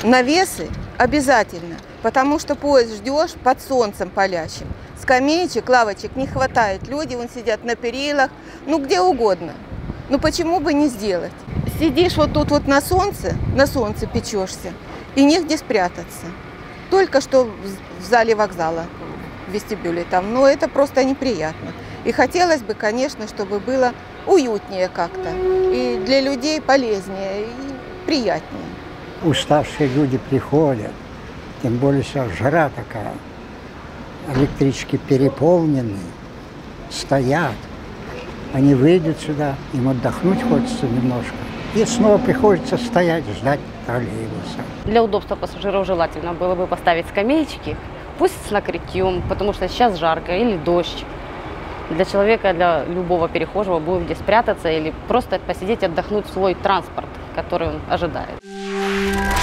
Навесы обязательно, потому что поезд ждешь под солнцем палящим. Скамеечек, лавочек не хватает. Люди вон сидят на перилах, ну где угодно. Ну почему бы не сделать? Сидишь вот тут вот на солнце печешься, и негде спрятаться. Только что в зале вокзала, в вестибюле там, но это просто неприятно. И хотелось бы, конечно, чтобы было уютнее как-то, и для людей полезнее, и приятнее. Уставшие люди приходят, тем более сейчас жара такая. Электрички переполнены, стоят. Они выйдут сюда, им отдохнуть хочется немножко. И снова приходится стоять, ждать троллейбуса. Для удобства пассажиров желательно было бы поставить скамеечки, пусть с накрытием, потому что сейчас жарко или дождь. Для человека, для любого перехожего будет где спрятаться или просто посидеть, отдохнуть в свой транспорт, который он ожидает.